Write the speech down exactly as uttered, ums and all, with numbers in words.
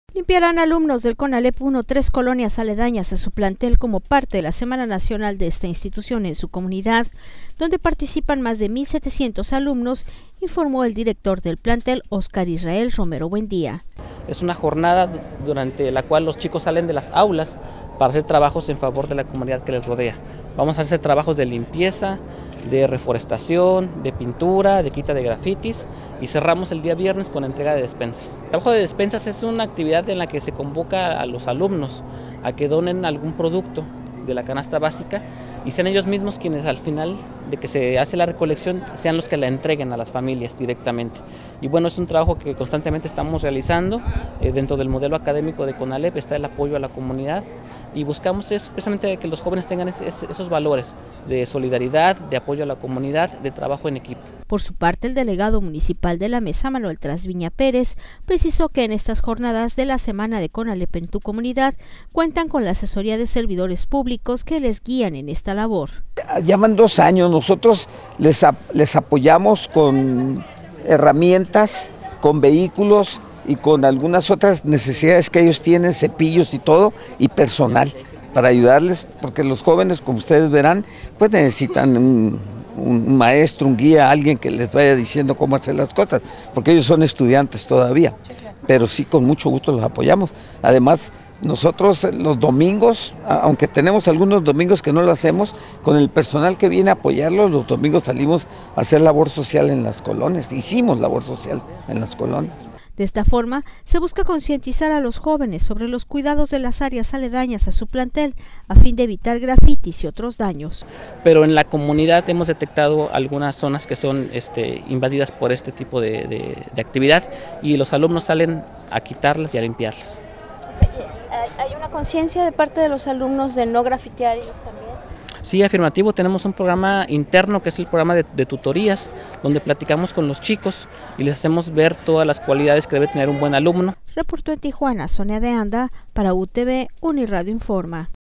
Limpiarán alumnos del CONALEP uno tres colonias aledañas a su plantel como parte de la Semana Nacional de esta institución en su comunidad, donde participan más de mil setecientos alumnos, informó el director del plantel, Óscar Israel Romero Buendía. Es una jornada durante la cual los chicos salen de las aulas para hacer trabajos en favor de la comunidad que les rodea. Vamos a hacer trabajos de limpieza, de reforestación, de pintura, de quita de grafitis y cerramos el día viernes con entrega de despensas. El trabajo de despensas es una actividad en la que se convoca a los alumnos a que donen algún producto de la canasta básica y sean ellos mismos quienes al final de que se hace la recolección sean los que la entreguen a las familias directamente. Y bueno, es un trabajo que constantemente estamos realizando. Eh, dentro del modelo académico de CONALEP está el apoyo a la comunidad y buscamos es precisamente que los jóvenes tengan es, es, esos valores de solidaridad, de apoyo a la comunidad, de trabajo en equipo. Por su parte, el delegado municipal de la mesa, Manuel Trasviña Pérez, precisó que en estas jornadas de la Semana de CONALEP en tu comunidad cuentan con la asesoría de servidores públicos que les guían en esta labor. Llevan dos años, nosotros les, les apoyamos con herramientas, con vehículos y con algunas otras necesidades que ellos tienen, cepillos y todo, y personal, para ayudarles, porque los jóvenes, como ustedes verán, pues necesitan un, un maestro, un guía, alguien que les vaya diciendo cómo hacer las cosas, porque ellos son estudiantes todavía, pero sí, con mucho gusto los apoyamos. Además, nosotros los domingos, aunque tenemos algunos domingos que no lo hacemos, con el personal que viene a apoyarlos, los domingos salimos a hacer labor social en las colonias, hicimos labor social en las colonias. De esta forma, se busca concientizar a los jóvenes sobre los cuidados de las áreas aledañas a su plantel, a fin de evitar grafitis y otros daños. Pero en la comunidad hemos detectado algunas zonas que son este, invadidas por este tipo de, de, de actividad y los alumnos salen a quitarlas y a limpiarlas. ¿Hay una conciencia de parte de los alumnos de no grafitear ellos también? Sí, afirmativo, tenemos un programa interno que es el programa de, de tutorías, donde platicamos con los chicos y les hacemos ver todas las cualidades que debe tener un buen alumno. Reportó en Tijuana, Sonia de Anda, para U T V Uniradio Informa.